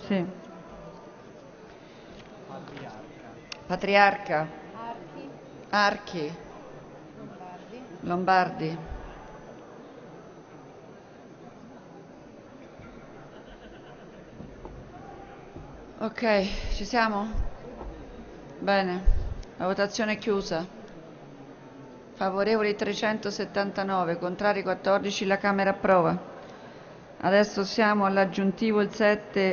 Sì. Patriarca. Archi. Lombardi. Ok, ci siamo? Bene, la votazione è chiusa. Favorevoli 379, contrari 14, la Camera approva. Adesso siamo all'aggiuntivo il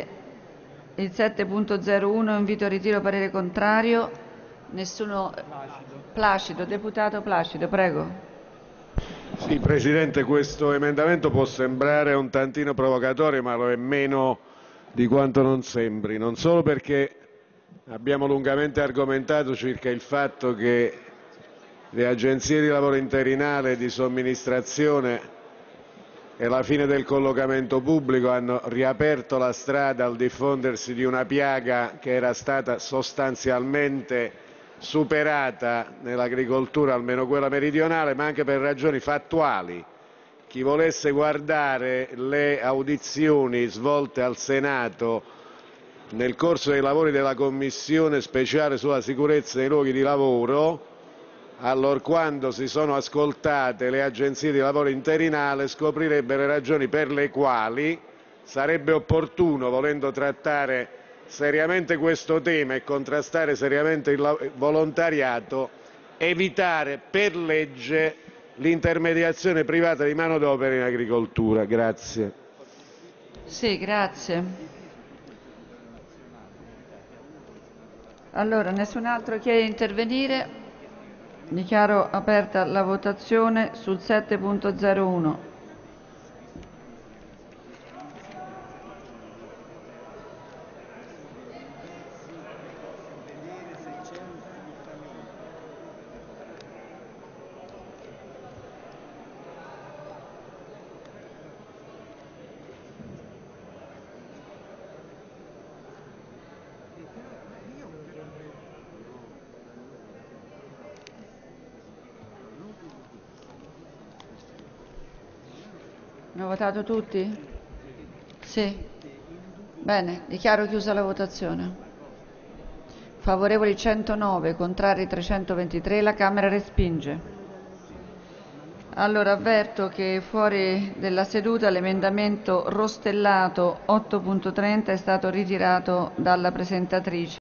7.01, invito a ritiro parere contrario. Nessuno. Placido, deputato Placido, prego. Sì, Presidente, questo emendamento può sembrare un tantino provocatorio, ma lo è meno di quanto non sembri, non solo perché abbiamo lungamente argomentato circa il fatto che le agenzie di lavoro interinale e di somministrazione e la fine del collocamento pubblico hanno riaperto la strada al diffondersi di una piaga che era stata sostanzialmente superata nell'agricoltura, almeno quella meridionale, ma anche per ragioni fattuali. Chi volesse guardare le audizioni svolte al Senato nel corso dei lavori della Commissione speciale sulla sicurezza nei luoghi di lavoro, allorquando si sono ascoltate le agenzie di lavoro interinale, scoprirebbe le ragioni per le quali sarebbe opportuno, volendo trattare seriamente questo tema e contrastare seriamente il volontariato, evitare per legge l'intermediazione privata di manodopera in agricoltura. Grazie. Sì, grazie. Allora, nessun altro chiede di intervenire? Dichiaro aperta la votazione sul 7.01. Hanno votato tutti? Sì. Bene, dichiaro chiusa la votazione. Favorevoli 109, contrari 323, la Camera respinge. Allora avverto che fuori della seduta l'emendamento Rostellato 8.30 è stato ritirato dalla presentatrice.